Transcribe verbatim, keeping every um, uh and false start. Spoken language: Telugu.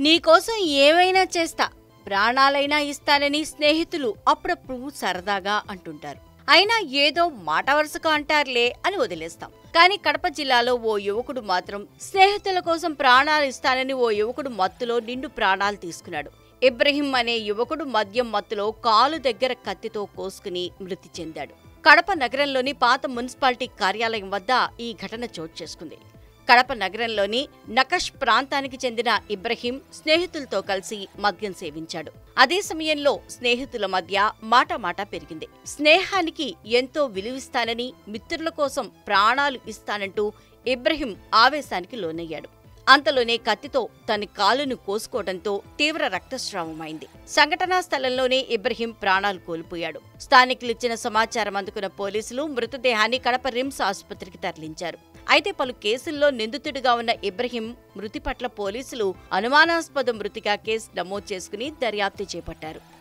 నీకోసం ఏమైనా చేస్తా, ప్రాణాలైనా ఇస్తానని స్నేహితులు అప్పుడప్పుడు సరదాగా అంటుంటారు. అయినా ఏదో మాట వరుసగా అంటారులే అని వదిలేస్తాం. కానీ కడప జిల్లాలో ఓ యువకుడు మాత్రం స్నేహితుల కోసం ప్రాణాలు ఇస్తానని ఓ యువకుడు మత్తులో నిండు ప్రాణాలు తీసుకున్నాడు. ఇబ్రహీం అనే యువకుడు మద్యం మత్తులో కాలు దగ్గర కత్తితో కోసుకుని మృతి చెందాడు. కడప నగరంలోని పాత మున్సిపాలిటీ కార్యాలయం వద్ద ఈ ఘటన చోటు చేసుకుంది. కడప నగరంలోని నకష్ ప్రాంతానికి చెందిన ఇబ్రహీం స్నేహితులతో కలిసి మద్యం సేవించాడు. అదే సమయంలో స్నేహితుల మధ్య మాటామాట పెరిగింది. స్నేహానికి ఎంతో విలువిస్తానని, మిత్రుల కోసం ప్రాణాలు ఇస్తానంటూ ఇబ్రహీం ఆవేశానికి లోనయ్యాడు. అంతలోనే కత్తితో తన కాలును కోసుకోవడంతో తీవ్ర రక్తస్రావమైంది. సంఘటనా స్థలంలోనే ఇబ్రహీం ప్రాణాలు కోల్పోయాడు. స్థానికులిచ్చిన సమాచారం అందుకున్న పోలీసులు మృతదేహాన్ని కడప రిమ్స్ ఆసుపత్రికి తరలించారు. అయితే పలు కేసుల్లో నిందితుడిగా ఉన్న ఇబ్రహీం మృతి పట్ల పోలీసులు అనుమానాస్పద మృతిగా కేసు నమోదు చేసుకుని దర్యాప్తు చేపట్టారు.